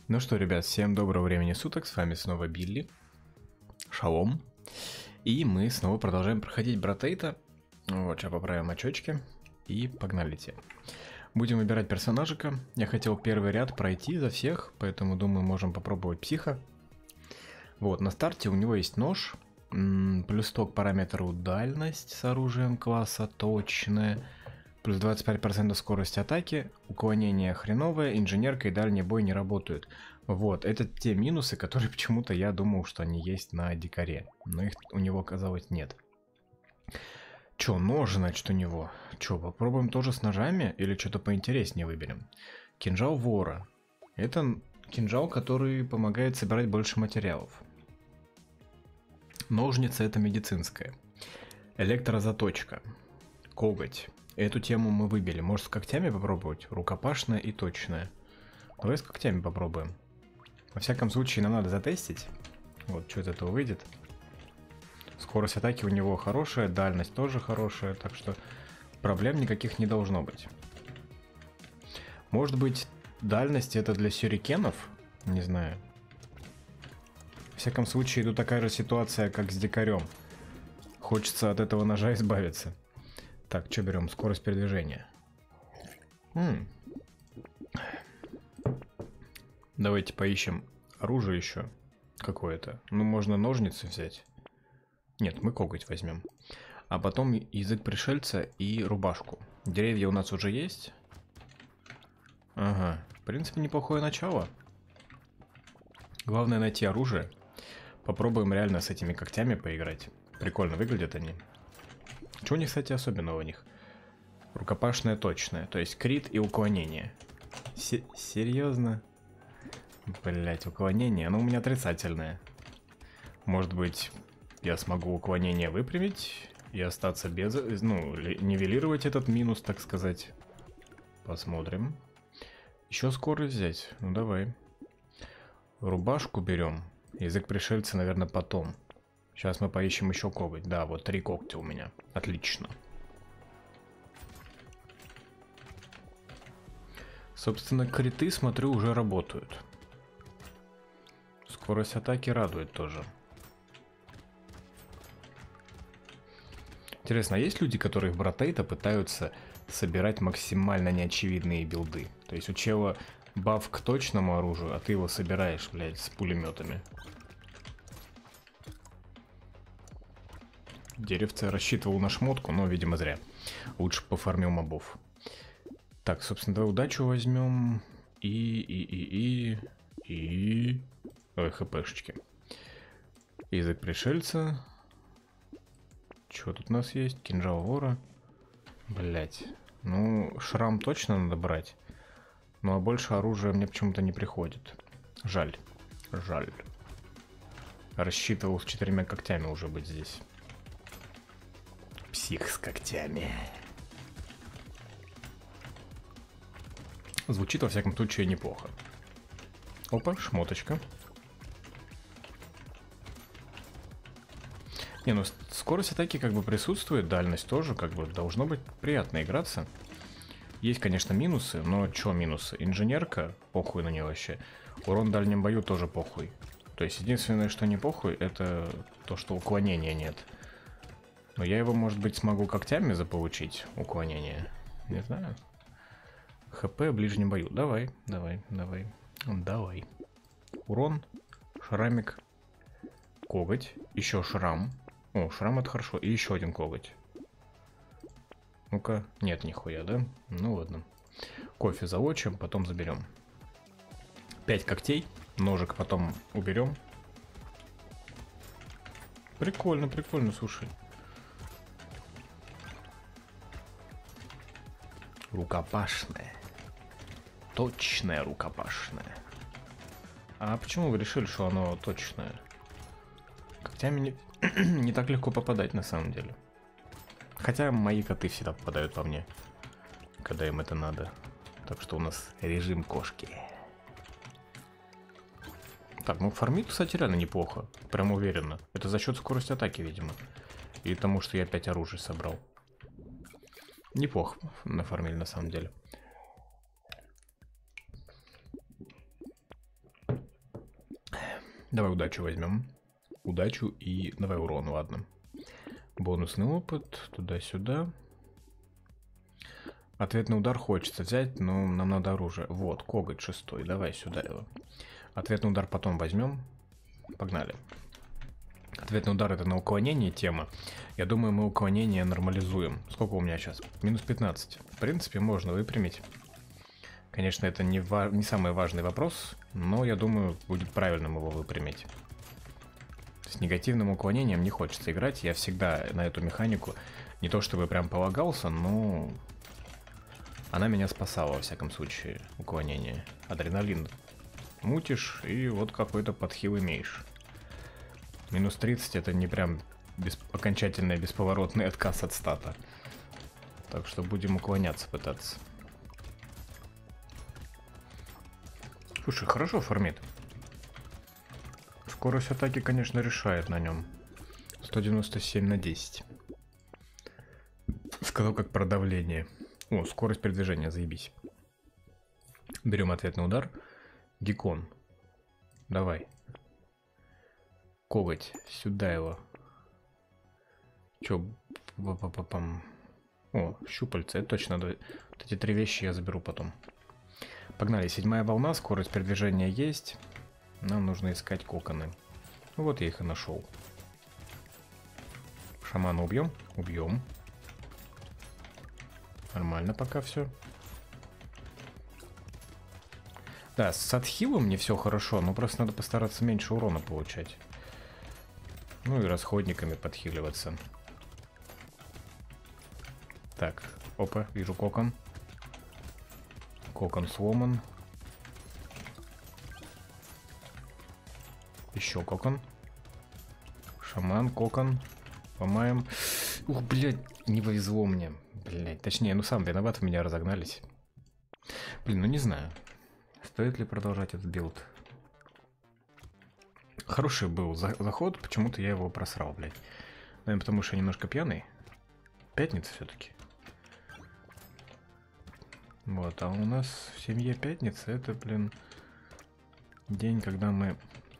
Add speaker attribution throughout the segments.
Speaker 1: Ну что, ребят, всем доброго времени суток, с вами снова Билли, Шалом, и мы снова продолжаем проходить Братейта. Вот, сейчас поправим очечки, и погнали те. Будем выбирать персонажика, я хотел первый ряд пройти за всех, поэтому думаю, можем попробовать психа. Вот, на старте у него есть нож, плюс 100 к параметру дальность с оружием класса точная, плюс 25% скорость атаки, уклонение хреновое, инженерка и дальний бой не работают. Вот, это те минусы, которые почему-то я думал, что они есть на дикаре. Но их у него, оказалось, нет. Чё, нож, значит, у него? Чё, попробуем тоже с ножами или что-то поинтереснее выберем? Кинжал вора. Это кинжал, который помогает собирать больше материалов. Ножница — это медицинская. Электрозаточка. Коготь. Эту тему мы выбили. Может, с когтями попробовать? Рукопашная и точная. Давай с когтями попробуем. Во всяком случае, нам надо затестить. Вот, что из этого выйдет. Скорость атаки у него хорошая, дальность тоже хорошая, так что проблем никаких не должно быть. Может быть, дальность это для сюрикенов? Не знаю. Во всяком случае, тут такая же ситуация, как с дикарем. Хочется от этого ножа избавиться. Так, что берем? Скорость передвижения. Давайте поищем оружие еще какое-то. Ну, можно ножницы взять. Нет, мы коготь возьмем. А потом язык пришельца и рубашку. Деревья у нас уже есть. Ага, в принципе, неплохое начало. Главное найти оружие. Попробуем реально с этими когтями поиграть. Прикольно выглядят они. Что у них, кстати, особенного у них? Рукопашная точная, то есть крит и уклонение. Серьезно? Блять, уклонение, оно у меня отрицательное. Может быть, я смогу уклонение выпрямить и остаться без... Ну, нивелировать этот минус, так сказать. Посмотрим. Еще скорость взять? Ну, давай. Рубашку берем. Язык пришельца, наверное, потом. Сейчас мы поищем еще коготь. Да, вот 3 когтя у меня. Отлично. Собственно, криты, смотрю, уже работают. Скорость атаки радует тоже. Интересно, а есть люди, которые в Братейта пытаются собирать максимально неочевидные билды? То есть у чела баф к точному оружию, а ты его собираешь, блядь, с пулеметами. Деревце рассчитывал на шмотку, но, видимо, зря. Лучше пофармил мобов. Так, собственно, давай удачу возьмем. Ой, хпшечки. Язык пришельца. Что тут у нас есть? Кинжал вора. Блять. Ну, шрам точно надо брать. Ну, а больше оружия мне почему-то не приходит. Жаль. Жаль. Рассчитывал с 4 когтями уже быть здесь. Псих с когтями. Звучит, во всяком случае, неплохо. Опа, шмоточка. Не, ну скорость атаки как бы присутствует, дальность тоже, как бы должно быть приятно играться. Есть, конечно, минусы, но чё минусы? Инженерка, похуй на нее вообще. Урон в дальнем бою тоже похуй. То есть единственное, что не похуй, это то, что уклонения нет. Но я его, может быть, смогу когтями заполучить, уклонение. Не знаю. ХП в ближнем бою. Давай. Урон, шрамик, коготь, еще шрам. О, шрам это хорошо. И еще один коготь. Ну-ка, нет, нихуя, да? Ну ладно. Кофе залочим, потом заберем. 5 когтей, ножик потом уберем. Прикольно, слушай. Рукопашная. Точная рукопашная. А почему вы решили, что оно точное? Когтями не так легко попадать на самом деле. Хотя мои коты всегда попадают по мне, когда им это надо. Так что у нас режим кошки. Так, ну фармит, кстати, реально неплохо. Прям уверенно. Это за счет скорости атаки, видимо. И тому, что я 5 оружий собрал. Неплохо нафармили на самом деле. Давай удачу возьмем. Удачу и давай урон, ладно. Бонусный опыт, туда-сюда. Ответный удар хочется взять, но нам надо оружие. Вот, коготь 6, давай сюда его. Ответный удар потом возьмем. Погнали. Ответный удар — это на уклонение тема. Я думаю, мы уклонение нормализуем. Сколько у меня сейчас? Минус 15. В принципе, можно выпрямить. Конечно, это не самый важный вопрос, но я думаю, будет правильным его выпрямить. С негативным уклонением не хочется играть. Я всегда на эту механику не то чтобы прям полагался, но она меня спасала, во всяком случае, уклонение. Адреналин мутишь, и вот какой-то подхил имеешь. Минус 30 это не прям окончательный бесповоротный отказ от стата. Так что будем уклоняться пытаться. Слушай, хорошо фармит. Скорость атаки, конечно, решает на нем. 197 на 10. Сказал как про давление. О, скорость передвижения, заебись. Берем ответный удар. Геккон. Давай. Коготь. Сюда его. Чё? О, щупальца. Это точно надо. Вот эти 3 вещи я заберу потом. Погнали. 7-я волна. Скорость передвижения есть. Нам нужно искать коконы. Ну вот я их и нашел. Шамана убьем? Убьем. Нормально пока все. Да, с отхилом мне все хорошо, но просто надо постараться меньше урона получать. Ну и расходниками подхиливаться. Так, опа, вижу кокон. Кокон сломан. Еще кокон. Шаман, кокон. Ломаем. Ух, блядь, не повезло мне. Блядь, точнее, ну сам виноват, в меня разогнались. Блин, ну не знаю. Стоит ли продолжать этот билд? Хороший был заход, почему-то я его просрал, блядь. Наверное, потому что я немножко пьяный. Пятница все-таки. Вот, а у нас в семье пятница, это, блин, день, когда мы...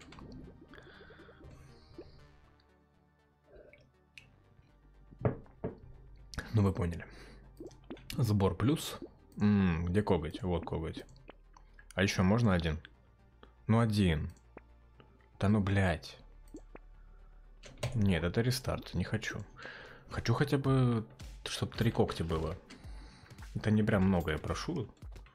Speaker 1: Ну, вы поняли. Сбор плюс. Где коготь? Вот коготь. А еще можно один? Ну, один. Да ну, блядь. Нет, это рестарт. Не хочу. Хочу хотя бы, чтобы 3 когтя было. Это не прям много, я прошу.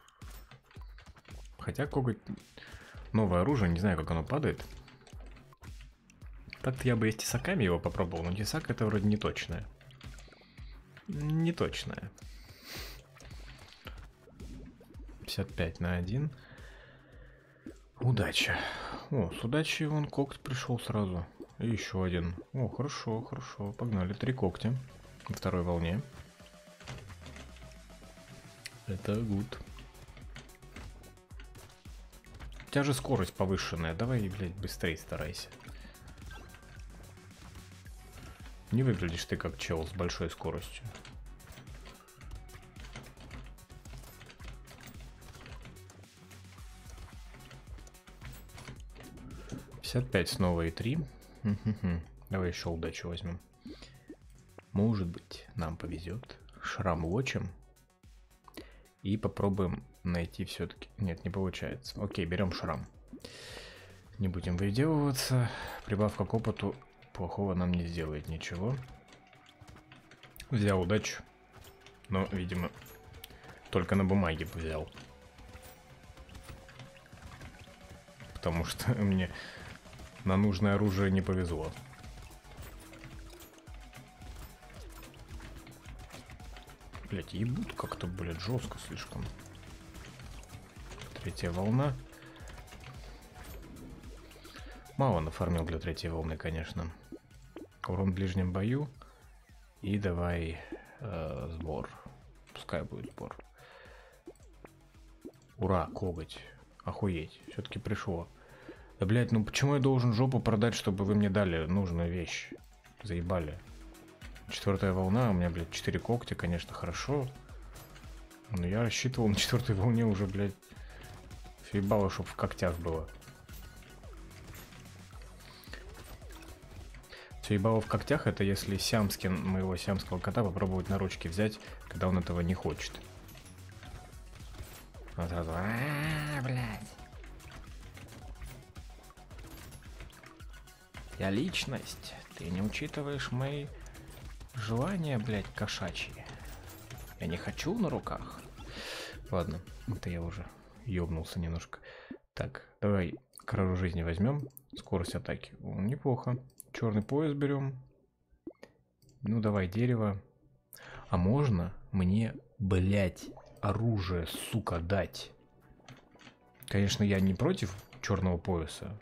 Speaker 1: Хотя коготь... Новое оружие, не знаю, как оно падает. Так-то я бы и с тесаками его попробовал, но тесак это вроде не точное. Не точное. 55 на 1. Удача. О, с удачей вон коготь пришел сразу. И еще один. О, хорошо, хорошо. Погнали. 3 когтя. На второй волне. Это гуд. У тебя же скорость повышенная. Давай, блядь, быстрее старайся. Не выглядишь ты как чел с большой скоростью. «55 снова и 3. Давай еще удачу возьмем. Может быть, нам повезет. Шрам лочим. И попробуем найти все-таки... Нет, не получается. Окей, берем шрам. Не будем выделываться. Прибавка к опыту плохого нам не сделает ничего. Взял удачу. Но, видимо, только на бумаге взял. Потому что мне на нужное оружие не повезло. Блять, ебут как-то, блядь, жестко слишком. 3-я волна. Мало нафармил для 3-й волны, конечно. Урон в ближнем бою. И давай сбор. Пускай будет сбор. Ура, коготь. Охуеть. Все-таки пришло. Да, блядь, ну почему я должен жопу продать, чтобы вы мне дали нужную вещь? Заебали. 4-я волна, у меня, блядь, 4 когтя, конечно, хорошо. Но я рассчитывал на 4-й волне уже, блядь, фейбало, чтоб в когтях было. Ебало в когтях — это если сиамскин моего сиамского кота попробовать на ручки взять, когда он этого не хочет. Он сразу: блядь. Я личность. Ты не учитываешь мои желания, блядь, кошачьи. Я не хочу на руках. Ладно, это я уже ёбнулся немножко. Так, давай кражу жизни возьмем. Скорость атаки. О, неплохо. Черный пояс берем. Ну, давай дерево. А можно мне, блядь, оружие, сука, дать? Конечно, я не против черного пояса.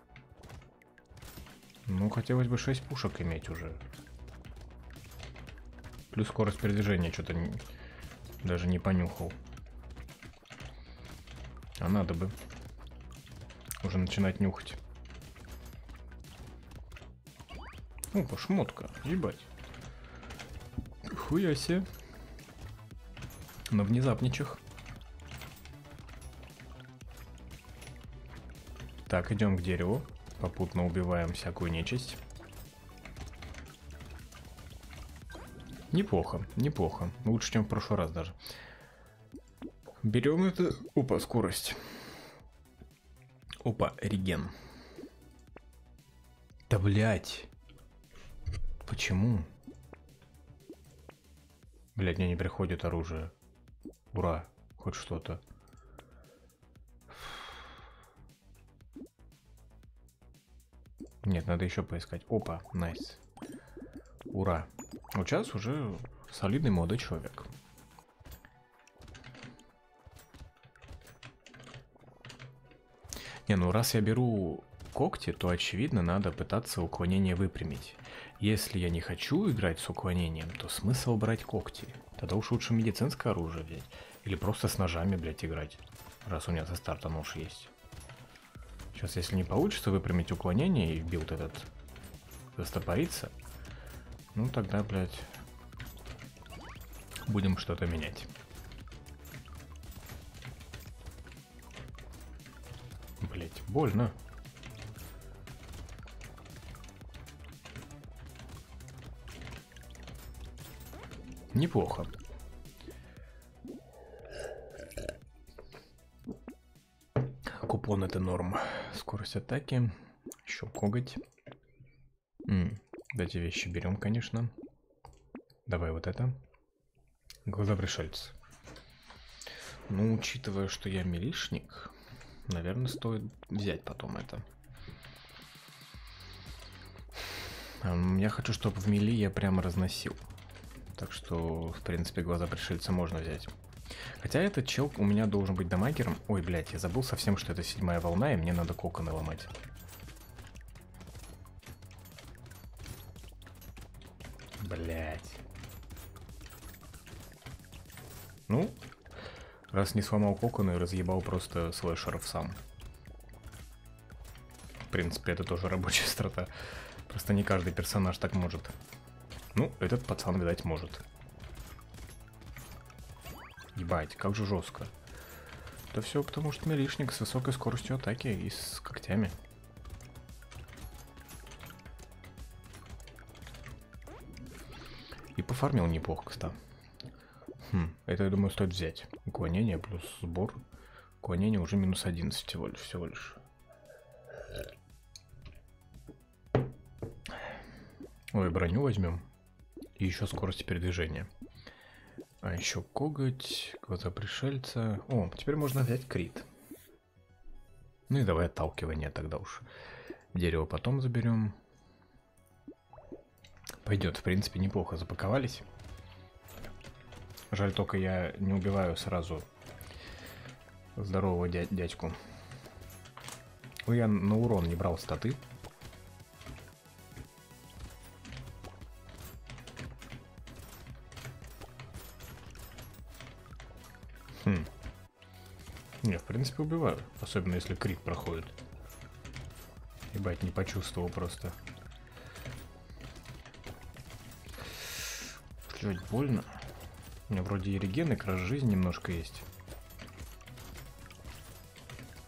Speaker 1: Ну, хотелось бы 6 пушек иметь уже. Плюс скорость передвижения что-то даже не понюхал. А надо бы уже начинать нюхать. Опа, шмотка, ебать. Хуя себе. На внезапничах. Так, идем к дереву. Попутно убиваем всякую нечисть. Неплохо, неплохо. Лучше, чем в прошлый раз даже. Берем это. Опа, скорость. Опа, реген. Да блять. Почему? Блять, мне не приходит оружие. Ура, хоть что-то. Нет, надо еще поискать. Опа, найс. Ура. Вот сейчас уже солидный молодой человек. Не, ну раз я беру когти, то очевидно надо пытаться уклонение выпрямить. Если я не хочу играть с уклонением, то смысл брать когти. Тогда уж лучше медицинское оружие взять. Или просто с ножами, блядь, играть. Раз у меня со старта нож есть. Сейчас, если не получится выпрямить уклонение и билд этот застопорится, ну тогда, блядь, будем что-то менять. Блядь, больно. Неплохо. Купон — это норм. Скорость атаки. Еще коготь. Эти вещи берем, конечно. Давай вот это. Глаза пришельца. Ну, учитывая, что я милишник, наверное, стоит взять потом это. Я хочу, чтобы в мили я прямо разносил. Так что, в принципе, глаза пришельца можно взять. Хотя этот чел у меня должен быть дамагером. Ой, блядь, я забыл совсем, что это 7-я волна, и мне надо коконы ломать. Блядь. Ну, раз не сломал коконы, разъебал просто слэшеров сам. В принципе, это тоже рабочая страта. Просто не каждый персонаж так может. Ну, этот пацан, видать, может. Ебать, как же жестко. Да все потому, что милишник с высокой скоростью атаки и с когтями. И пофармил неплохо, кстати. Это, я думаю, стоит взять. Уклонение плюс сбор. Уклонение уже минус 11 всего лишь. Ой, броню возьмем. И еще скорость передвижения. А еще коготь, глаза пришельца. О, теперь можно взять крит. Ну и давай отталкивание тогда уж. Дерево потом заберем. Пойдет, в принципе, неплохо запаковались. Жаль, только я не убиваю сразу здорового дядьку. Ну, я на урон не брал статы. Не, в принципе, убиваю. Особенно, если крит проходит. Ебать, не почувствовал просто. Чуть больно. У меня вроде и реген, и краж жизни немножко есть.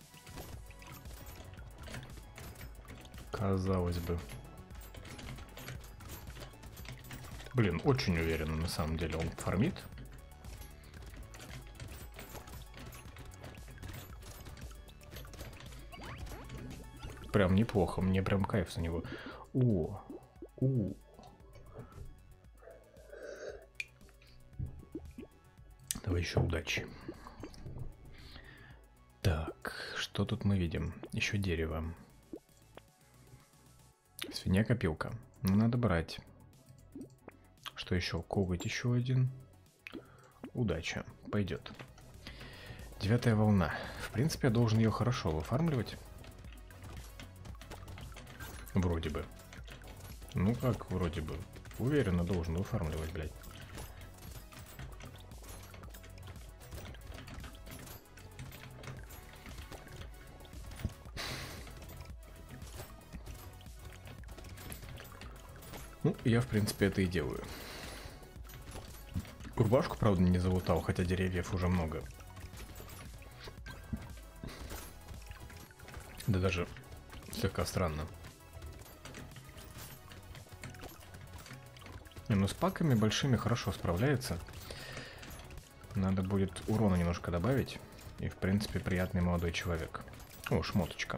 Speaker 1: Казалось бы. Блин, очень уверенно на самом деле он фармит. Прям неплохо, мне прям кайф с него. Давай еще удачи. Так, что тут мы видим? Еще дерево. Свинья-копилка. Ну, надо брать. Что еще? Коготь еще один. Удача. Пойдет. 9-я волна. В принципе, я должен ее хорошо выфармливать. Вроде бы. Ну как вроде бы. Уверенно должен выфармливать, блядь. Ну, я, в принципе, это и делаю. Рубашку, правда, не залутал, хотя деревьев уже много. Да даже слегка странно. Не, ну с паками большими хорошо справляется. Надо будет урона немножко добавить. И, в принципе, приятный молодой человек. О, шмоточка.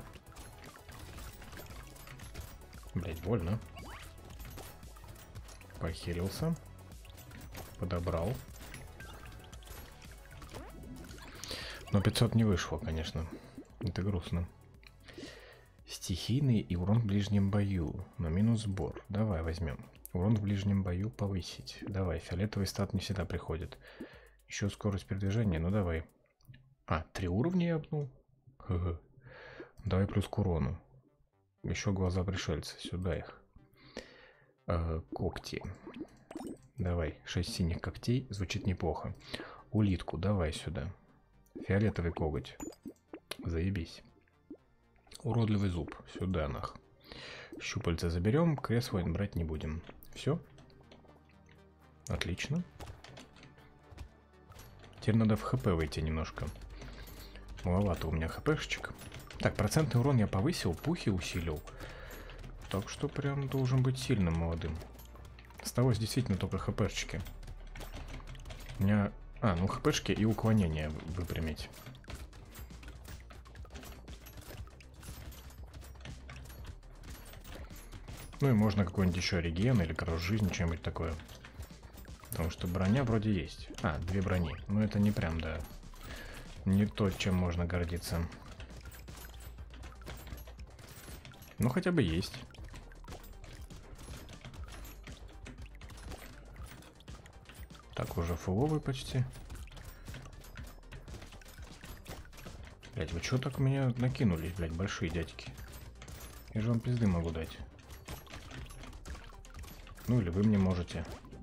Speaker 1: Блять, больно. Похилился. Подобрал. Но 500 не вышло, конечно. Это грустно. Стихийный и урон в ближнем бою. Но минус сбор. Давай возьмем. Урон в ближнем бою повысить. Давай, фиолетовый стат не всегда приходит. Еще скорость передвижения, ну давай. 3 уровня я обнул? Давай плюс к урону. Еще глаза пришельца, сюда их. Когти. Давай, 6 синих когтей, звучит неплохо. Улитку, давай сюда. Фиолетовый коготь. Заебись. Уродливый зуб, сюда нах. Щупальца заберем, кресло брать не будем. Все? Отлично. Теперь надо в хп выйти немножко. Маловато у меня хпшечек. Так, процентный урон я повысил, пухи усилил. Так что прям должен быть сильным молодым. Осталось действительно только хпшечки. У меня... ну хпшки и уклонение выпрямить. Ну и можно какой-нибудь еще реген или кросс жизни, что-нибудь такое. Потому что броня вроде есть. 2 брони. Но это не прям, да. Не то, чем можно гордиться. Ну хотя бы есть. Так, уже фуловый почти. Блять, вы что так меня накинулись, блять, большие дядьки? Я же вам пизды могу дать. Ну или вы мне можете.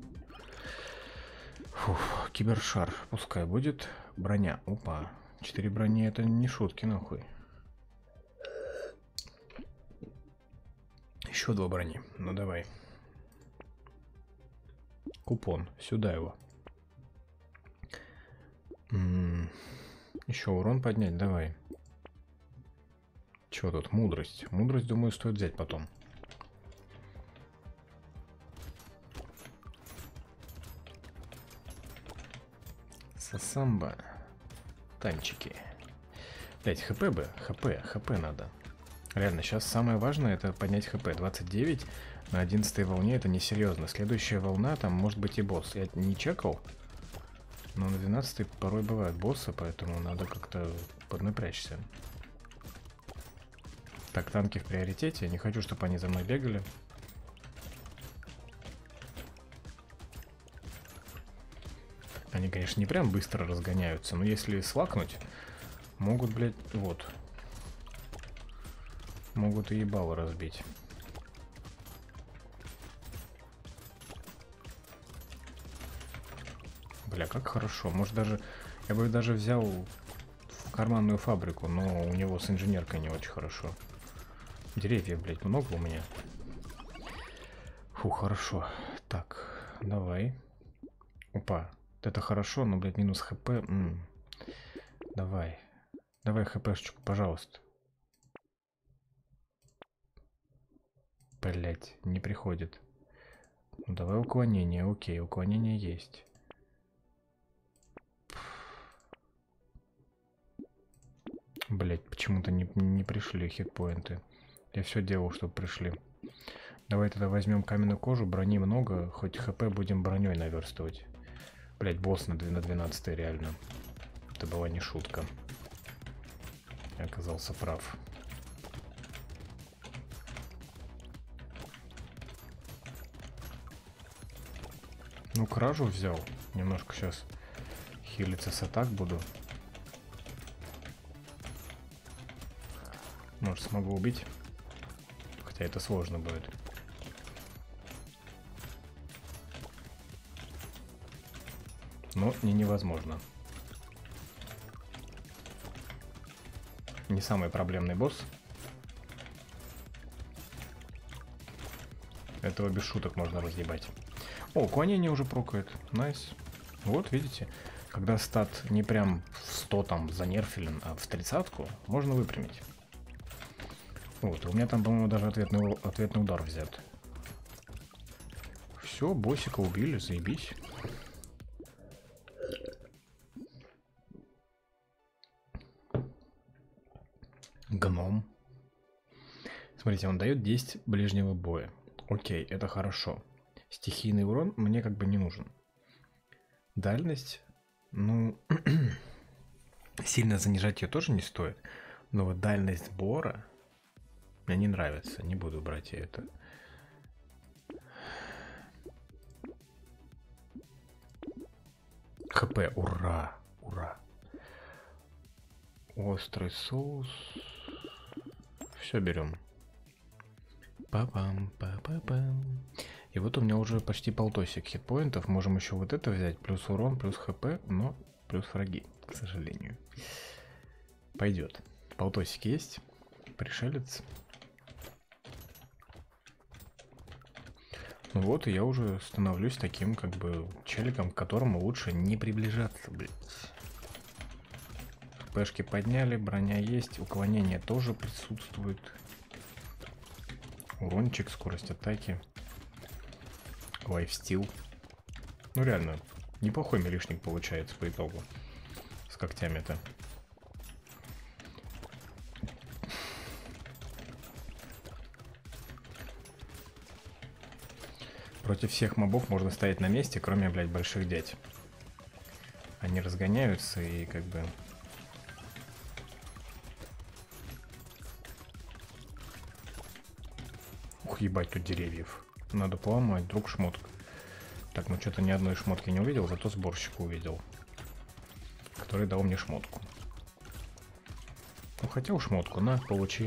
Speaker 1: Фух, кибершар. Пускай будет. Броня. Опа. 4 брони это не шутки, нахуй. Еще 2 брони. Ну давай. Купон. Сюда его. Еще урон поднять. Давай. Чего тут? Мудрость. Мудрость, думаю, стоит взять потом. Сасамба. Танчики. Блять, хп бы. хп надо. Реально, сейчас самое важное это поднять хп. 29 на 11 волне это несерьезно. Следующая волна, там может быть и босс. Я не чекал. Но на 12 порой бывают боссы, поэтому надо как-то поднапрячься. Так, танки в приоритете. Я не хочу, чтобы они за мной бегали. Они, конечно, не прям быстро разгоняются, но если слакнуть, могут, блядь, вот. Могут и ебало разбить. Бля, как хорошо. Может даже... Я бы даже взял в карманную фабрику, но у него с инженеркой не очень хорошо. Деревьев, блядь, много у меня. Фу, хорошо. Так, давай. Опа. Это хорошо, но, блядь, минус хп. Давай. Давай хпшечку, пожалуйста. Блядь, не приходит. Ну, давай уклонение, окей, уклонение есть. Блять, почему-то не пришли хитпоинты. Я все делал, чтобы пришли. Давай тогда возьмем каменную кожу, брони много, хоть хп будем броней наверстывать. Блять, босс на 12 реально. Это была не шутка. Я оказался прав. Ну, кражу взял. Немножко сейчас хилиться с атак буду. Может, смогу убить. Хотя это сложно будет. Но не невозможно. Не самый проблемный босс. Этого без шуток можно разъебать. О, уклонение уже прокает. Найс. Вот, видите. Когда стат не прям в 100 там занерфилен, а в 30-ку, можно выпрямить. Вот, у меня там, по-моему, даже ответный удар взят. Все, боссика убили, заебись. Гном. Смотрите, он дает 10 ближнего боя. Окей, это хорошо. Стихийный урон мне как бы не нужен. Дальность, ну, сильно занижать ее тоже не стоит. Но вот дальность сбора мне не нравится. Не буду брать я это. ХП, ура, ура. Острый соус. Все берем. Па-пам, па-па-пам. И вот у меня уже почти полтосик хитпоинтов. Можем еще вот это взять. Плюс урон, плюс хп, но плюс враги, к сожалению. Пойдет. Полтосик есть. Пришелец. Ну вот, и я уже становлюсь таким, как бы, челиком, к которому лучше не приближаться, блядь. Пешки подняли, броня есть, уклонение тоже присутствует. Урончик, скорость атаки. Лайфстил. Ну реально, неплохой милишник получается по итогу. С когтями-то. Против всех мобов можно стоять на месте, кроме, блядь, больших дядь. Они разгоняются и как бы... Ух, ебать, тут деревьев. Надо поломать, вдруг шмотка. Так, ну что-то ни одной шмотки не увидел, зато сборщика увидел. Который дал мне шмотку. Ну, хотел шмотку, на, получи.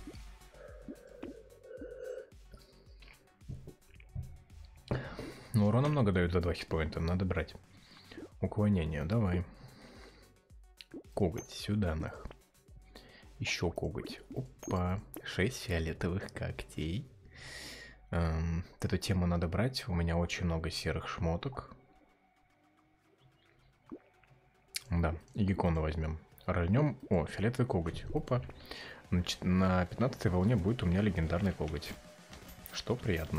Speaker 1: Ну, урона много дают за 2 хитпоинта, надо брать. Уклонение, давай. Коготь, сюда нах. Еще коготь. Опа, 6 фиолетовых когтей. Эту тему надо брать. У меня очень много серых шмоток. Да, и геккона возьмем. Рольнем. О, фиолетовый коготь. Опа. Значит, на 15-й волне будет у меня легендарный коготь. Что приятно.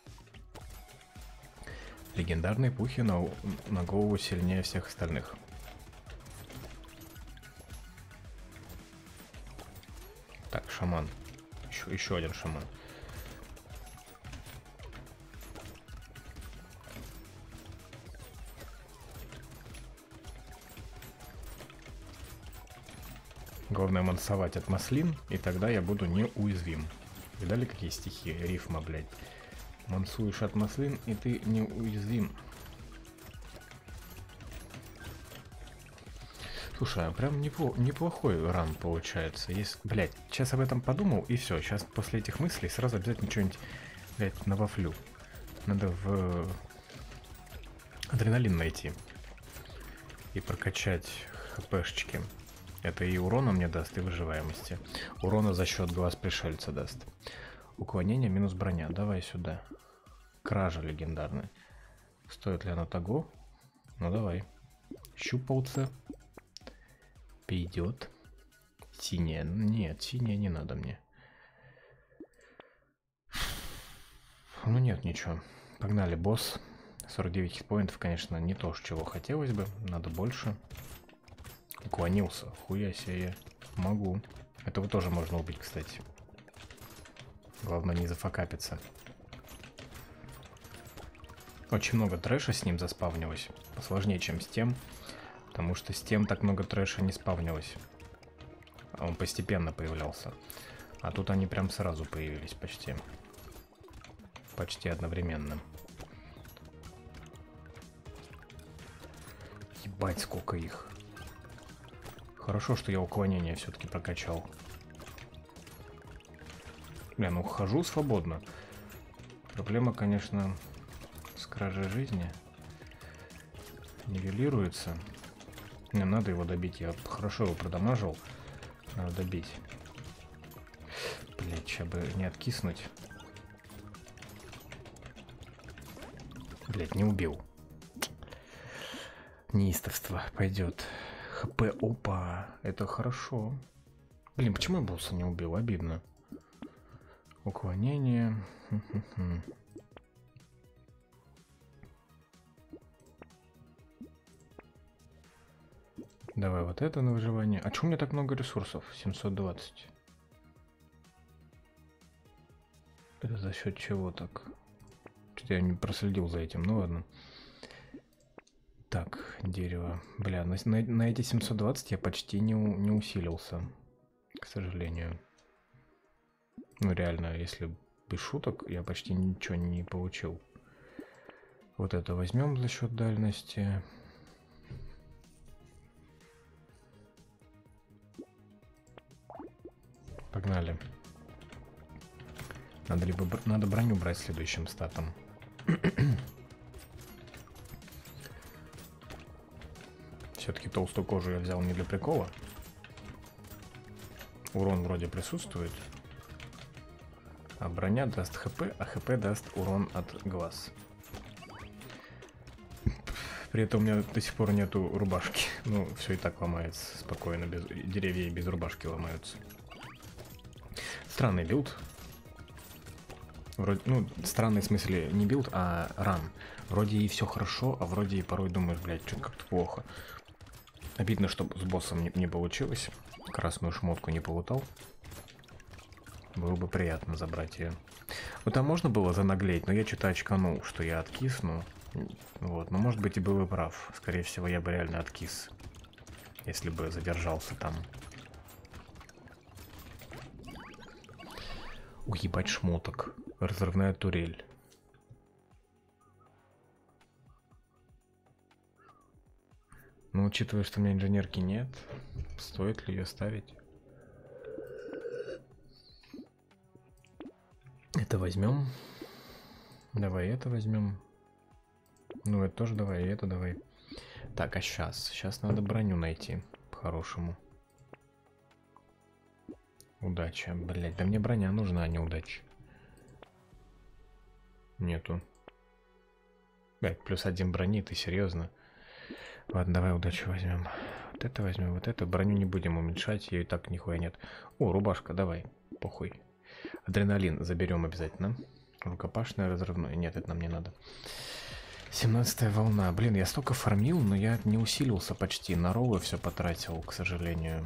Speaker 1: Легендарные пухи на голову сильнее всех остальных. Так, шаман. Еще один шаман. Главное мансовать от маслин, и тогда я буду неуязвим. Видали, какие стихи? Рифма, блядь. Мансуешь от маслин, и ты неуязвим. Слушай, а прям неплохой ран получается. Есть, блядь, сейчас об этом подумал, и все. Сейчас после этих мыслей сразу обязательно что-нибудь, блядь, навафлю. Надо в адреналин найти. И прокачать хпшечки. Это и урона мне даст, и выживаемости. Урона за счет глаз пришельца даст. Уклонение минус броня. Давай сюда. Кража легендарная. Стоит ли оно того? Ну давай. Щупалца. Пойдет. Синяя. Нет, синяя не надо мне. Ну нет, ничего. Погнали, босс. 49 хитпоинтов, конечно, не то, чего хотелось бы. Надо больше. Уклонился. Хуя себе я могу. Этого тоже можно убить, кстати. Главное не зафакапиться. Очень много трэша с ним заспавнилось. Посложнее, чем с тем. Потому что с тем так много трэша не спавнилось. Он постепенно появлялся. А тут они прям сразу появились почти. Почти одновременно. Ебать, сколько их. Хорошо, что я уклонение все-таки прокачал. Бля, ну хожу свободно. Проблема, конечно, с кражей жизни. Нивелируется. Мне надо его добить. Я хорошо его продамажил. Надо добить. Блять, сейчас бы не откиснуть. Блять, не убил. Неистовство пойдет. ХП, опа, это хорошо. Блин, почему я босса не убил? Обидно. Уклонение. Давай вот это на выживание. А чё у меня так много ресурсов? 720. Это за счет чего так? Что-то я не проследил за этим, ну ладно. Так, дерево. Бля, на эти 720 я почти не усилился. К сожалению. Ну реально, если без шуток, я почти ничего не получил. Вот это возьмем за счет дальности. Погнали. Надо броню брать следующим статом. Все-таки толстую кожу я взял не для прикола. Урон вроде присутствует. А броня даст хп, а хп даст урон от глаз. При этом у меня до сих пор нету рубашки. Ну, все и так ломается спокойно. Деревья и без рубашки ломаются. Странный билд. Вроде, ну, странный в смысле не билд, а ран. Вроде и все хорошо, а вроде и порой думаешь, блядь, что-то как-то плохо. Обидно, что с боссом не получилось. Красную шмотку не полутал. Было бы приятно забрать ее. Ну там можно было занаглеть, но я что-то очканул, что я откисну. Вот, но может быть и был и прав. Скорее всего, я бы реально откис, если бы задержался там. Уебать шмоток. Разрывная турель. Ну, учитывая, что у меня инженерки нет, стоит ли ее ставить? Это возьмем. Давай это возьмем. Ну, это тоже давай, и это давай. Так, а сейчас? Сейчас надо броню найти по-хорошему. Удача, блять, да мне броня нужна, а не удача. Нету. Блять, +1 брони, ты серьезно? Ладно, давай удачу возьмем. Вот это возьмем, вот это. Броню не будем уменьшать, ее и так нихуя нет. О, рубашка, давай, похуй. Адреналин заберем обязательно. Рукопашное, разрывное. Нет, это нам не надо. 17-я волна. Блин, я столько фармил, но я не усилился почти. На роллы все потратил, к сожалению.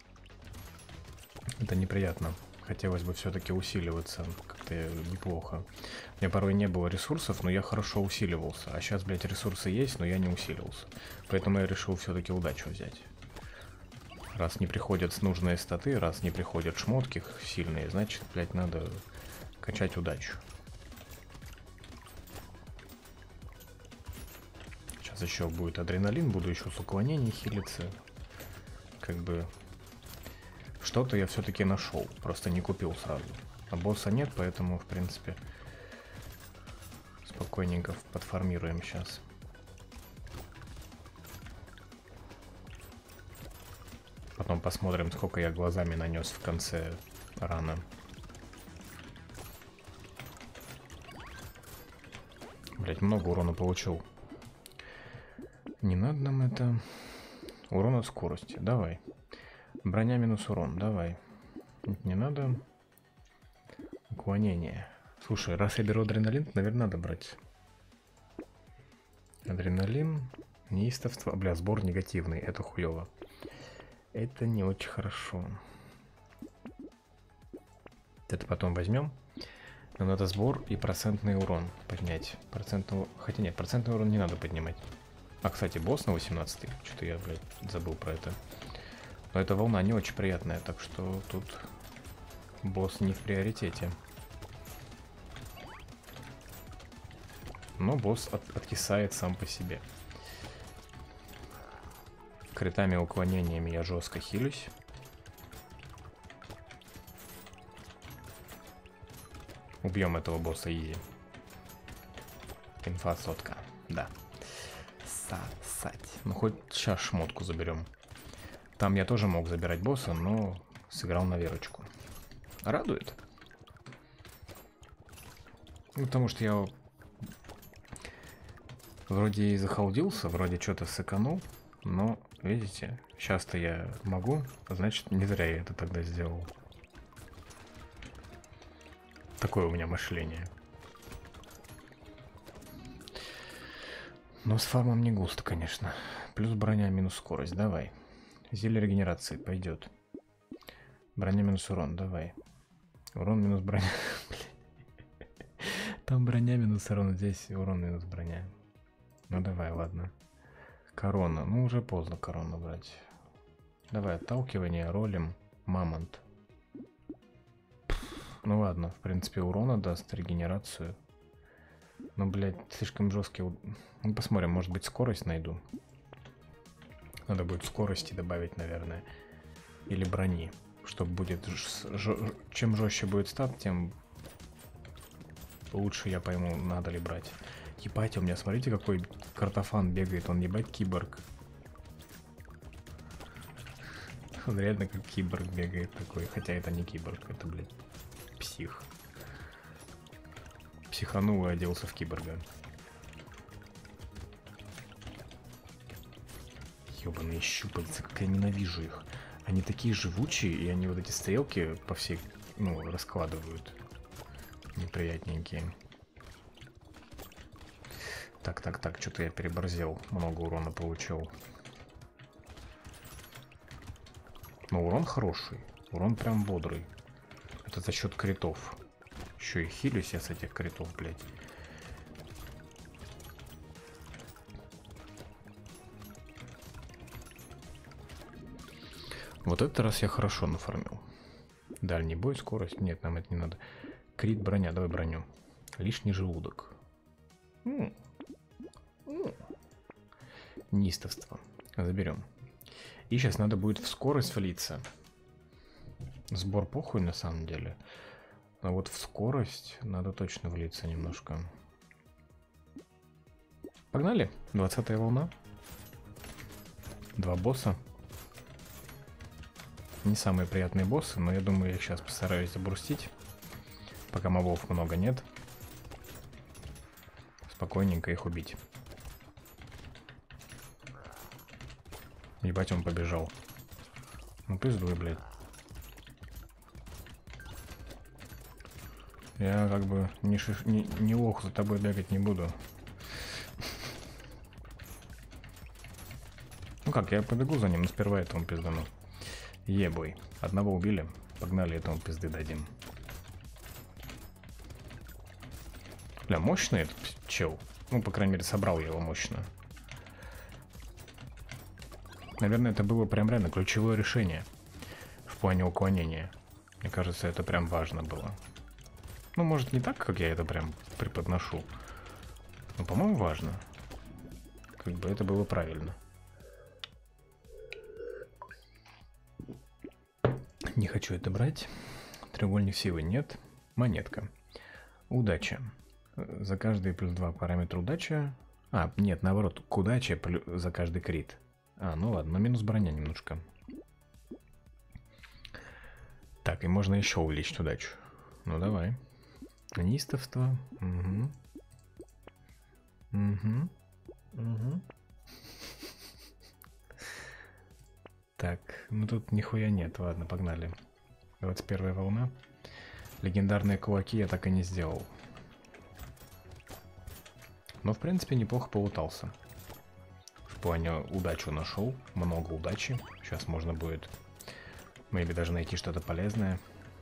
Speaker 1: Это неприятно. Хотелось бы все-таки усиливаться. Как-то неплохо. У меня порой не было ресурсов, но я хорошо усиливался. А сейчас, блядь, ресурсы есть, но я не усиливался. Поэтому я решил все-таки удачу взять. Раз не приходят нужные статы, раз не приходят шмотки сильные, значит, блядь, надо качать удачу. Сейчас еще будет адреналин, буду еще с уклонением хилиться. Как бы... Что-то я все-таки нашел, просто не купил сразу. А босса нет, поэтому, в принципе, спокойненько подформируем сейчас. Потом посмотрим, сколько я глазами нанес в конце рана. Блять, много урона получил. Не надо нам это. Урон от скорости, давай. Броня минус урон, давай. Не надо. Уклонение. Слушай, раз я беру адреналин, то, наверное, надо брать Адреналин, неистовство. Бля, сбор негативный, это хуёво. Это не очень хорошо. Это потом возьмем. Но надо сбор и процентный урон поднять. Хотя нет, процентный урон не надо поднимать. А, кстати, босс на 18-й. Что-то я, блядь, забыл про это. Но эта волна не очень приятная, так что тут босс не в приоритете. Но босс откисает сам по себе. Критами и уклонениями я жестко хилюсь. Убьем этого босса изи. Инфа сотка. Да. Сать. Ну хоть сейчас шмотку заберем. Там я тоже мог забирать босса, но сыграл на верочку. Радует. Ну, потому что я вроде и захалдился, вроде что-то сэканул, но, видите, сейчас-то я могу, значит, не зря я это тогда сделал. Такое у меня мышление. Но с фармом не густо, конечно. Плюс броня, минус скорость, давай. Зелье регенерации пойдет. Броня минус урон, давай. Урон минус броня. Там броня минус урон, здесь урон минус броня. Ну давай, ладно. Корона, ну уже поздно корону брать. Давай, отталкивание, ролим, мамонт. Ну ладно, в принципе урона даст регенерацию. Ну, блядь, слишком жесткий. Ну, посмотрим, может быть скорость найду. Надо будет скорости добавить, наверное. Или брони. Чтобы будет... Чем жестче будет стат, тем лучше я пойму, надо ли брать. Ебать, у меня, смотрите, какой картофан бегает. Он, ебать, киборг. Он реально как киборг бегает такой. Хотя это не киборг, это, блядь, псих. Психанул и оделся в киборга. Ёбаные щупальца, как я ненавижу их. Они такие живучие, и они вот эти стрелки по всей, ну, раскладывают. Неприятненькие. Так, что-то я переборзел. Много урона получил. Но урон хороший. Урон прям бодрый. Это за счет критов. Еще и хилюсь я с этих критов, блядь. Вот этот раз я хорошо нафармил. Дальний бой, скорость. Нет, нам это не надо. Крит, броня. Давай броню. Лишний желудок. Неистовство. Заберем. И сейчас надо будет в скорость влиться. Сбор похуй на самом деле. А вот в скорость надо точно влиться немножко. Погнали. 20-я волна. 2 босса. Не самые приятные боссы, но я думаю, я сейчас постараюсь забрустить. Пока мобов много нет. Спокойненько их убить. Ебать, он побежал. Ну пиздуй, блядь. Я как бы не лох, за тобой бегать не буду. Ну как, я побегу за ним, но сперва этому пиздану. Ебой. Одного убили. Погнали, этому пизды дадим. Бля, мощный этот чел. Ну, по крайней мере, собрал я его мощно. Наверное, это было прям реально ключевое решение в плане уклонения. Мне кажется, это прям важно было. Ну, может, не так, как я это прям преподношу. Но, по-моему, важно. Как бы это было правильно. Не хочу это брать. Треугольник силы нет. Монетка. Удача. За каждый плюс 2 параметра удача. А, нет, наоборот, к удаче за каждый крит. А, ну ладно, но минус броня немножко. Так, и можно еще увеличить удачу. Ну давай. Неистовство. Угу. Угу. Угу. Так, ну тут нихуя нет. Ладно, погнали. 21-я волна. Легендарные кулаки я так и не сделал. Но, в принципе, неплохо полутался. В плане удачу нашел. Много удачи. Сейчас можно будет, maybe, даже найти что-то полезное.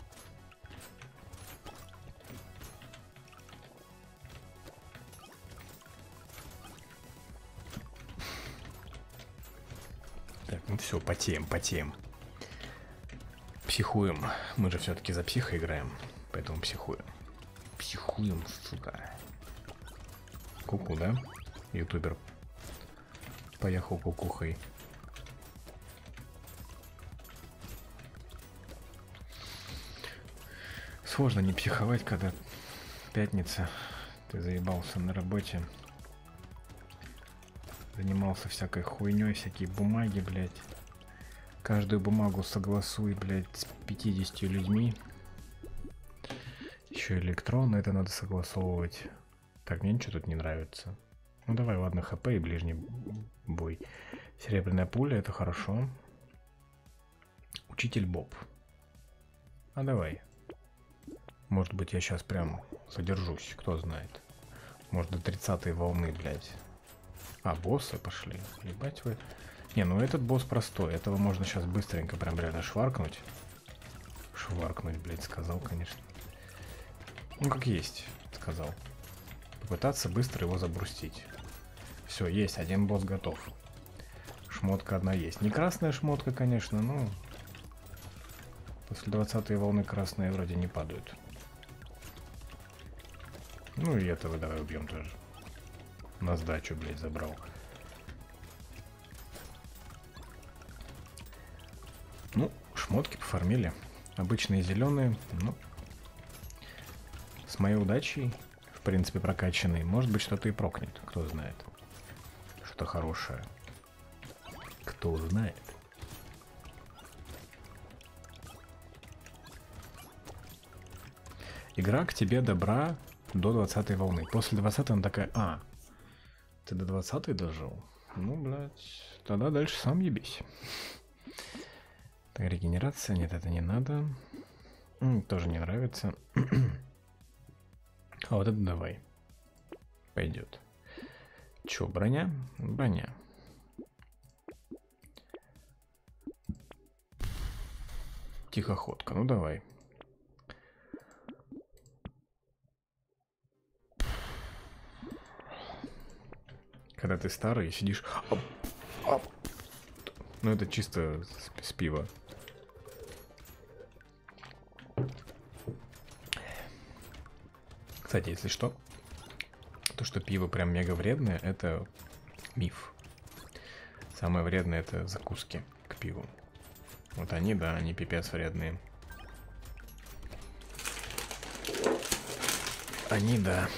Speaker 1: Так, ну все, потеем. Психуем. Мы же все-таки за психа играем. Поэтому психуем. Психуем, сука. Куку, да? Ютубер. Поехал кукухой. Сложно не психовать, когда пятница. Ты заебался на работе. Занимался всякой хуйней, всякие бумаги, блядь. Каждую бумагу согласуй, блядь, с 50 людьми. Еще электронно это надо согласовывать. Так, мне ничего тут не нравится. Ну давай, ладно, ХП и ближний бой. Серебряная пуля, это хорошо. Учитель Боб. А давай. Может быть, я сейчас прям задержусь, кто знает. Может, до 30-й волны, блядь. А, боссы пошли. Ебать вы. Не, ну этот босс простой. Этого можно сейчас быстренько прям реально шваркнуть. Шваркнуть, блядь, сказал, конечно. Ну, как есть, сказал. Попытаться быстро его забрустить. Все, есть, один босс готов. Шмотка одна есть. Не красная шмотка, конечно, но... После 20-й волны красные вроде не падают. Ну и этого давай убьем тоже. На сдачу, блядь, забрал. Ну, шмотки пофармили. Обычные зеленые, ну... С моей удачей, в принципе, прокачанный, может быть, что-то и прокнет, кто знает. Что-то хорошее. Кто знает. Игра к тебе добра до 20-й волны. После 20-й она такая: а, ты до 20-й дожил? Ну, блядь, тогда дальше сам ебись. Так, регенерация, нет, это не надо. Тоже не нравится. А вот это давай. Пойдет. Че, броня? Броня. Тихоходка, ну давай. Когда ты старый, сидишь... Ну это чисто с пива. Кстати, если что, то, что пиво прям мега вредное, это миф. Самое вредное — это закуски к пиву. Вот они, да, они пипец вредные. Они, да.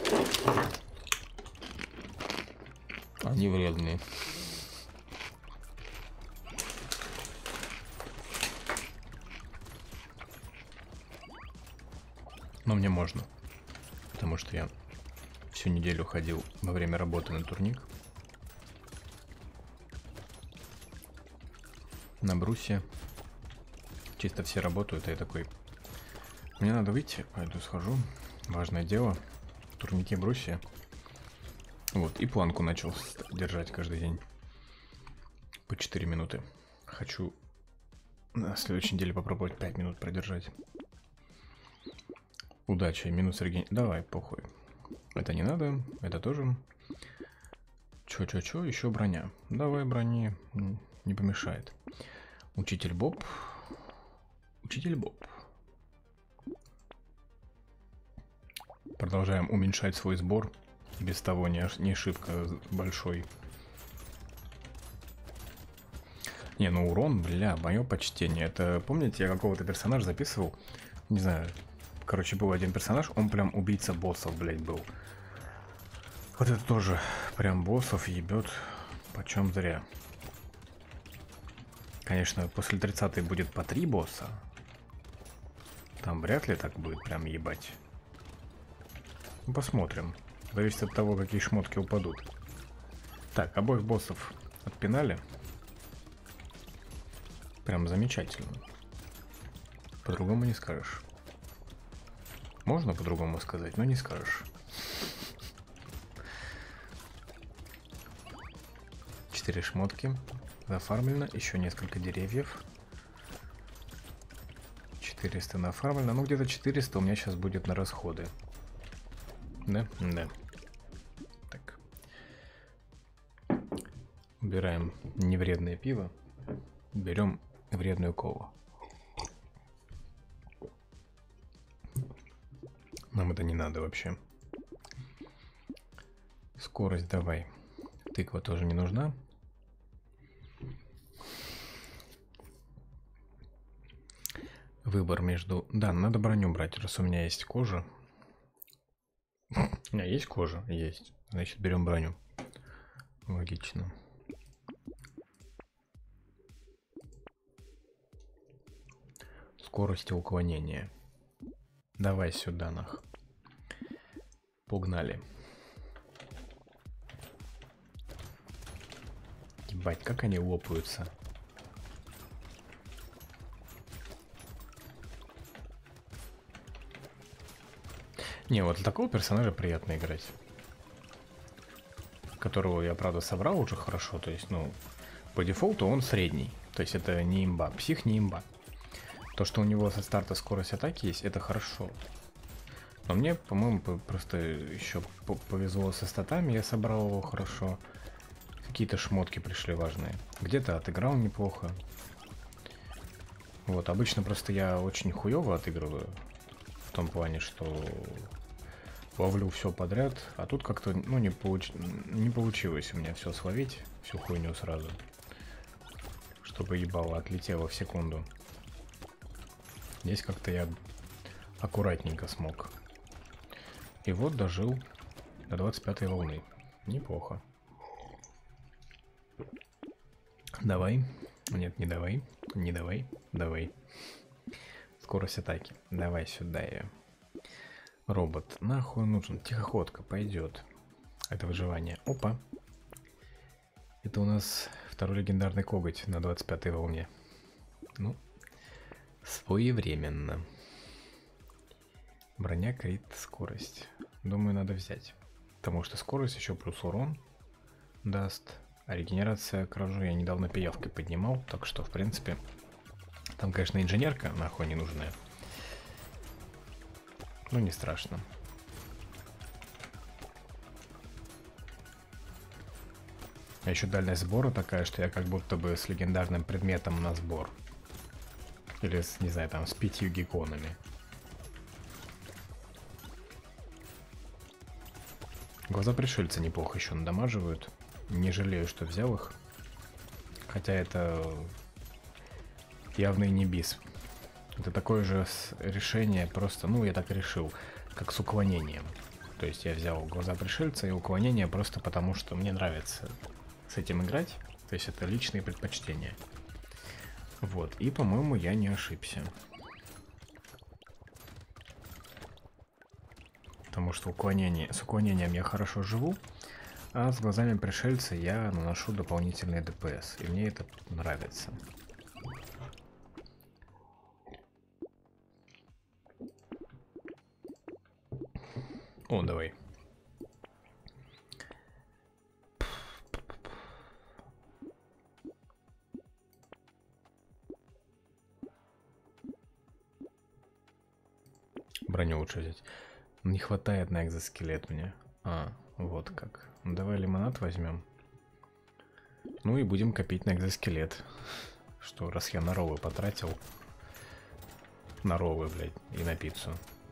Speaker 1: Они вредные. Но мне можно. Потому что я всю неделю ходил во время работы на турник. На брусе. Чисто все работают, а я такой: мне надо выйти, пойду схожу. Важное дело. Турники, брусе. Вот, и планку начал держать каждый день. По 4 минуты. Хочу на следующей неделе попробовать 5 минут продержать. Удача, минус реген... Давай, похуй. Это не надо, это тоже. Чё, еще броня. Давай, брони, не помешает. Учитель Боб. Учитель Боб. Продолжаем уменьшать свой сбор. Без того не шибко большой. Не, ну урон, бля, мое почтение. Это, помните, я какого-то персонажа записывал? Не знаю. Короче, был один персонаж, он прям убийца боссов, блядь, был. Вот это тоже прям боссов ебет почем зря. Конечно, после 30-й будет по 3 босса. Там вряд ли так будет прям ебать. Ну, посмотрим. Зависит от того, какие шмотки упадут. Так, обоих боссов отпинали. Прям замечательно. По-другому не скажешь. Можно по-другому сказать, но не скажешь. 4 шмотки. Зафармлено. Еще несколько деревьев. 400 нафармлено. Ну, где-то 400 у меня сейчас будет на расходы. Да? Да. Так. Убираем невредное пиво. Берем вредную колу. Нам это не надо вообще. Скорость давай. Тыква тоже не нужна. Выбор между... Да, надо броню брать, раз у меня есть кожа. У меня есть кожа? Есть. Значит, берем броню. Логично. Скорость уклонения. Давай сюда, нах. Погнали. Ебать, как они лопаются. Не, вот такого персонажа приятно играть. Которого я, правда, собрал уже хорошо. То есть, ну, по дефолту он средний. То есть это не имба. Псих не имба. То, что у него со старта скорость атаки есть, это хорошо. Но мне, по-моему, просто еще повезло со статами. Я собрал его хорошо. Какие-то шмотки пришли важные. Где-то отыграл неплохо. Вот, обычно просто я очень хуёво отыгрываю. В том плане, что ловлю все подряд. А тут как-то, ну, не получилось у меня все словить. Всю хуйню сразу. Чтобы ебало отлетело в секунду. Здесь как-то я аккуратненько смог. И вот дожил до 25-й волны. Неплохо. Давай. Нет, не давай. Не давай. Давай. Скорость атаки. Давай сюда ее. Робот. Нахуй нужен. Тихоходка. Пойдет. Это выживание. Опа. Это у нас второй легендарный коготь на 25-й волне. Ну, своевременно. Броня, крит, скорость. Думаю, надо взять. Потому что скорость еще плюс урон даст. А регенерация кражу я недавно пиявкой поднимал. Так что, в принципе, там, конечно, инженерка нахуй не нужная. Ну, не страшно. А еще дальность сбора такая, что я как будто бы с легендарным предметом на сбор. Или с, не знаю, там, с 5 гекконами. Глаза пришельца неплохо еще надамаживают. Не жалею, что взял их. Хотя это явный не бис. Это такое же решение, просто, ну, я так решил, как с уклонением. То есть я взял глаза пришельца и уклонение просто потому, что мне нравится с этим играть. То есть это личные предпочтения. Вот, и, по-моему, я не ошибся. Потому что с уклонением я хорошо живу, а с глазами пришельца я наношу дополнительный ДПС. И мне это нравится. О, давай. Броню лучше взять. Не хватает на экзоскелет мне. А, вот как. Ну, давай лимонад возьмем. Ну и будем копить на экзоскелет. Что, раз я на роллы потратил. На роллы, блядь, и на пиццу.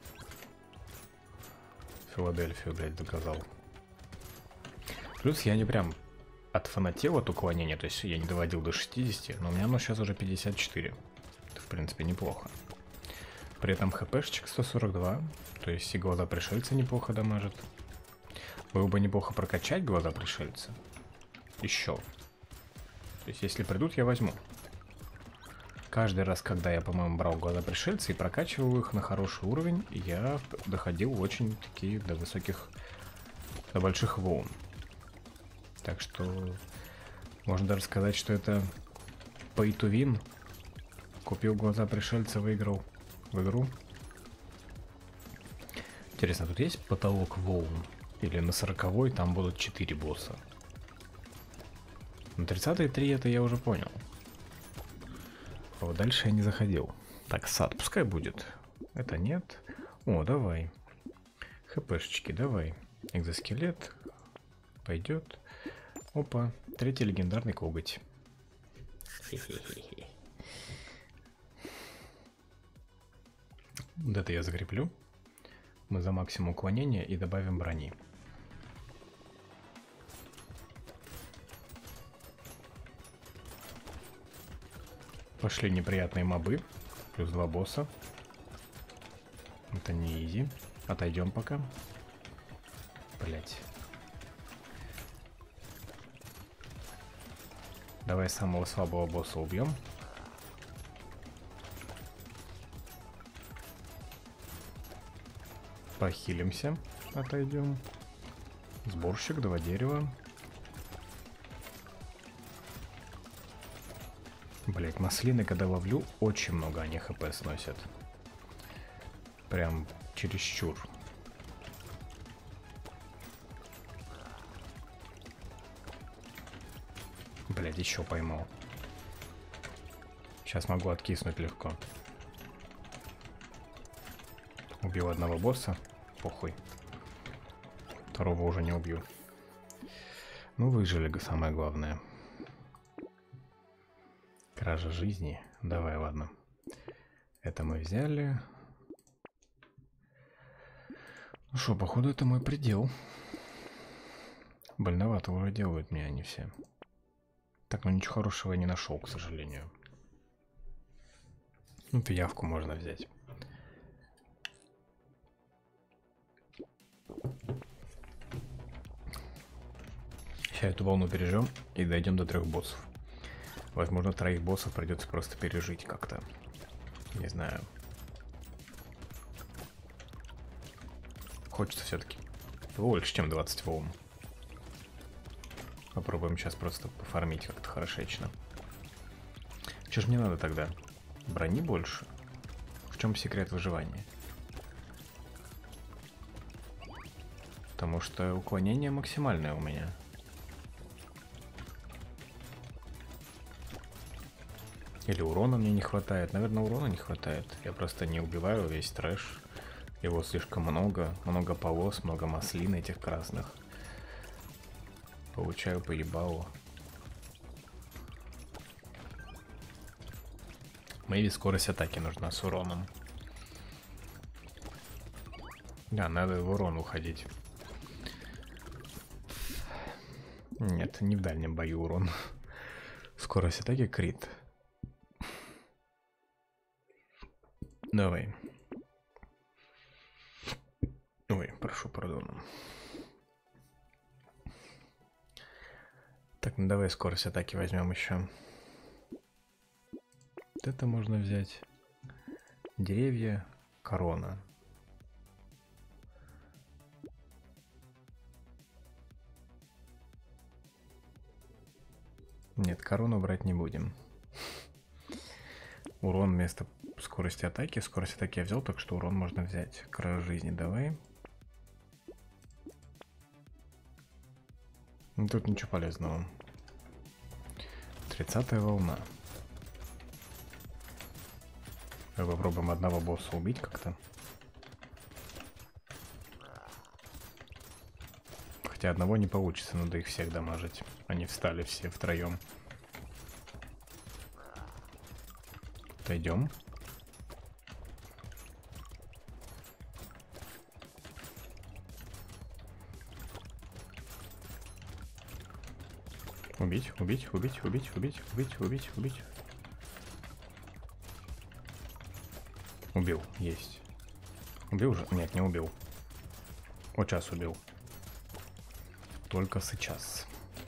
Speaker 1: Филадельфию, блядь, заказал. Плюс я не прям отфанател от уклонения. То есть я не доводил до 60. Но у меня оно сейчас уже 54. Это, в принципе, неплохо. При этом хпшечек 142. То есть и глаза пришельца неплохо дамажит. Было бы неплохо прокачать глаза пришельца. Еще. То есть если придут, я возьму. Каждый раз, когда я, по-моему, брал глаза пришельца и прокачивал их на хороший уровень, я доходил очень такие до высоких, до больших волн. Так что можно даже сказать, что это pay to win. Купил глаза пришельца, выиграл в игру. Интересно, тут есть потолок волн? Или на 40-й там будут 4 босса? На 30-3 это я уже понял. А вот дальше я не заходил. Так, сад пускай будет. Это нет. О, давай. ХПшечки, давай. Экзоскелет. Пойдет. Опа. Третий легендарный коготь. Вот это я закреплю. Мы за максимум уклонения и добавим брони. Пошли неприятные мобы. Плюс 2 босса. Это не изи. Отойдем пока. Блять. Давай самого слабого босса убьем. Похилимся. Отойдем. Сборщик, 2 дерева. Блять, маслины, когда ловлю, очень много они хп сносят. Прям чересчур. Блять, еще поймал. Сейчас могу откиснуть легко. Убил одного босса. Похуй. Второго уже не убью. Ну, выжили, самое главное. Кража жизни. Давай, ладно. Это мы взяли. Ну что, походу, это мой предел. Больновато уже делают мне они все. Так, ну ничего хорошего я не нашел, к сожалению. Ну, пиявку можно взять. Сейчас эту волну пережжем и дойдем до 3 боссов. Возможно, 3 боссов придется просто пережить как-то. Не знаю. Хочется все-таки больше, чем 20 волн. Попробуем сейчас просто пофармить как-то хорошечно. Че ж мне надо тогда? Брони больше? В чем секрет выживания? Потому что уклонение максимальное у меня. Или урона мне не хватает. Наверное, урона не хватает. Я просто не убиваю весь трэш. Его слишком много. Много полос, много маслин этих красных. Получаю поебалу. Мэйби скорость атаки нужна с уроном. Да, надо в урон уходить. Нет, не в дальнем бою урон. Скорость атаки крит. Давай. Ой, прошу пардона. Так, ну давай скорость атаки возьмем еще. Вот это можно взять. Деревья, корона. Нет, корону брать не будем. Урон вместо скорости атаки. Скорость атаки я взял, так что урон можно взять. Кража жизни давай. Тут ничего полезного. 30-я волна. Давай попробуем одного босса убить как-то. Хотя одного не получится, надо их всех дамажить. Они встали все втроем. Отойдем. Убить, убить, убить, убить, убить, убить, убить, убить. Убил, есть. Убил уже? Нет, не убил. Вот сейчас убил. Только сейчас.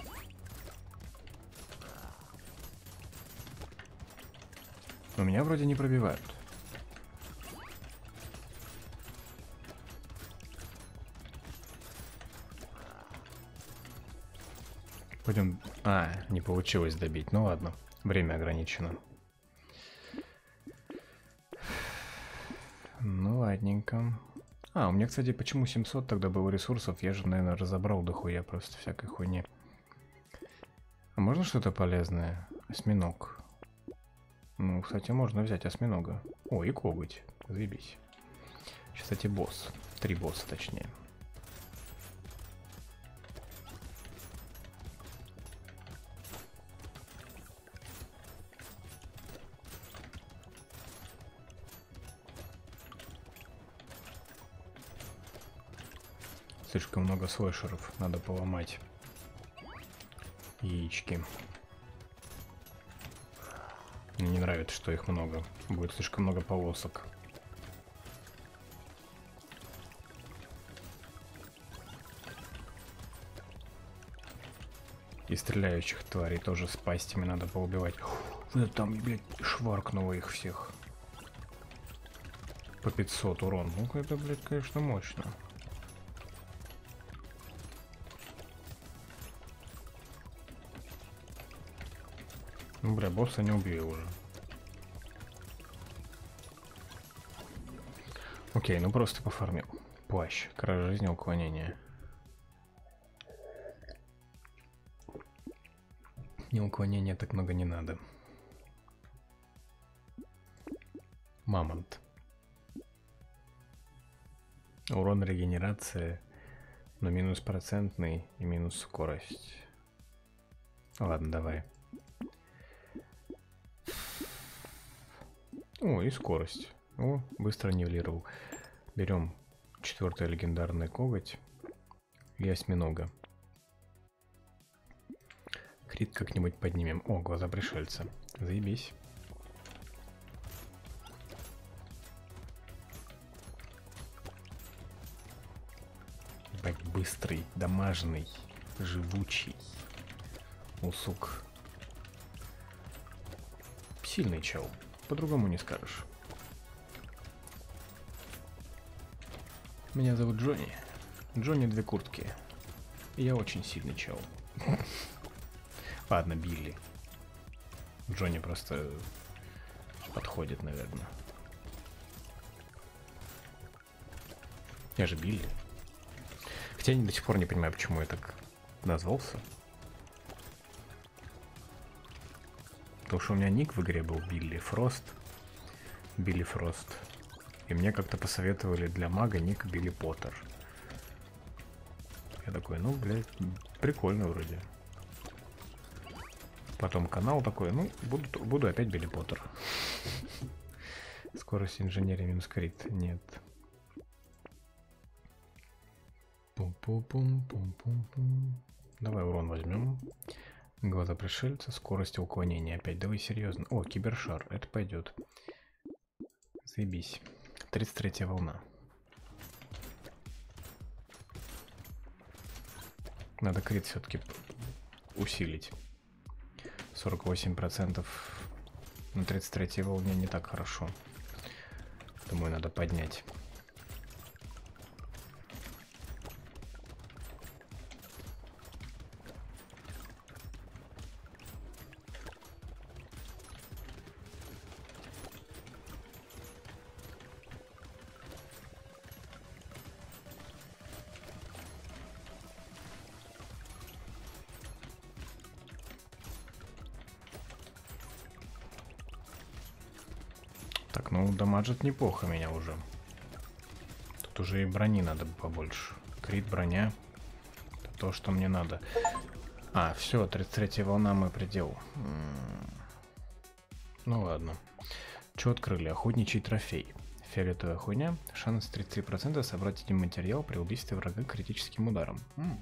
Speaker 1: Но меня вроде не пробивают. Пойдем. А, не получилось добить. Ну ладно, время ограничено. Ну ладненько. А, у меня, кстати, почему 700 тогда было ресурсов? Я же, наверное, разобрал дохуя просто всякой хуйни. А можно что-то полезное? Осьминог. Ну, кстати, можно взять осьминога. О, и коготь. Заебись. Сейчас, кстати, босс. 3 босса, точнее. Слишком много слэшеров. Надо поломать яички. Мне не нравится, что их много. Будет слишком много полосок. И стреляющих тварей тоже с пастями надо поубивать. Там, блядь, шваркнуло их всех. По 500 урон. Ну-ка, это, блядь, конечно, мощно. Ну, бля, босса не убили уже. Окей, ну просто пофармил. Плащ, кража жизни, уклонение. Не уклонения так много не надо. Мамонт. Урон регенерации, но минус процентный и минус скорость. Ладно, давай. О, и скорость. О, быстро нивелировал. Берем 4-й легендарный коготь и осьминога. Крит как-нибудь поднимем. О, глаза пришельца. Заебись. Ебать, быстрый, дамажный, живучий. Усук. Сильный чел. По-другому не скажешь. Меня зовут Джонни. Джонни 2 куртки. И я очень сильный чел. Ладно, Билли. Джонни просто подходит, наверное. Я же Билли. Хотя я до сих пор не понимаю, почему я так назвался. Потому что у меня ник в игре был Билли Фрост. Билли Фрост. И мне как-то посоветовали для мага ник Билли Поттер. Я такой, ну, блядь, прикольно вроде. Потом канал такой, ну, буду опять Билли Поттер. Скорость инженерии минус крит. Нет. Пум-пум-пум-пум-пум-пум. Давай урон возьмем. Глаза пришельца, скорость уклонения. Опять, давай серьезно. О, кибершар, это пойдет. Заебись. 33-я волна. Надо крит все-таки усилить. 48% на 33-й волне не так хорошо. Думаю, надо поднять. Так, ну дамажит неплохо меня уже. Тут уже и брони надо побольше. Крит, броня. Это то, что мне надо. А, все, 33-я волна мой предел. Ну ладно. Что открыли? Охотничий трофей. Фиолетовая хуйня. Шанс 33% собрать один материал при убийстве врага критическим ударом.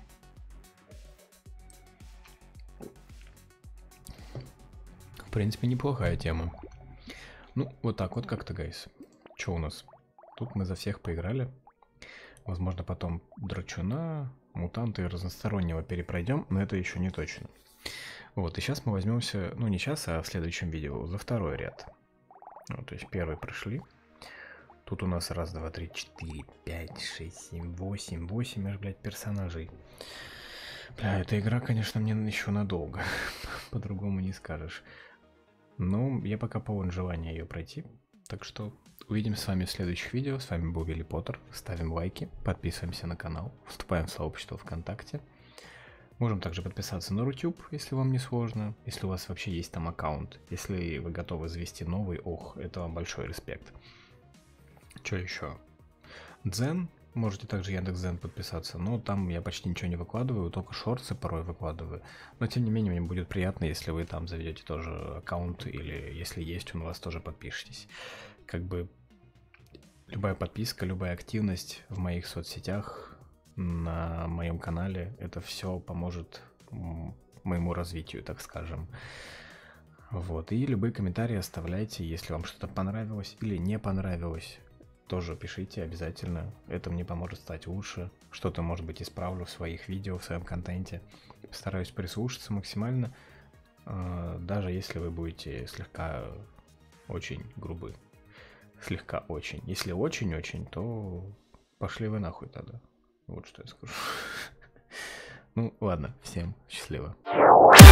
Speaker 1: В принципе, неплохая тема. Ну, вот так вот как-то, гайс. Что у нас? Тут мы за всех поиграли. Возможно, потом драчуна, мутанты разностороннего перепройдем, но это еще не точно. Вот, и сейчас мы возьмемся, ну не сейчас, а в следующем видео, за второй ряд. Вот, то есть первый прошли. Тут у нас раз, два, три, 4, 5, 6, 7, 8, 8 аж, блядь, персонажей. Бля, эта игра, конечно, мне еще надолго. По-другому не скажешь. Но я пока полон желания ее пройти. Так что увидимся с вами в следующих видео. С вами был Билли Поттер. Ставим лайки, подписываемся на канал, вступаем в сообщество ВКонтакте. Можем также подписаться на Рутюб, если вам не сложно, если у вас вообще есть там аккаунт. Если вы готовы завести новый, ох, это вам большой респект. Что еще? Дзен, можете также Яндекс.Дзен подписаться, но там я почти ничего не выкладываю, только шорты порой выкладываю. Но тем не менее, мне будет приятно, если вы там заведете тоже аккаунт, или если есть, он у вас тоже подпишитесь. Как бы любая подписка, любая активность в моих соцсетях, на моем канале, это все поможет моему развитию, так скажем. Вот, и любые комментарии оставляйте, если вам что-то понравилось или не понравилось. Тоже пишите обязательно, это мне поможет стать лучше. Что-то, может быть, исправлю в своих видео, в своем контенте. Постараюсь прислушаться максимально, даже если вы будете слегка очень грубы. Слегка очень. Если очень-очень, то пошли вы нахуй тогда. Вот что я скажу. Ну, ладно, всем счастливо.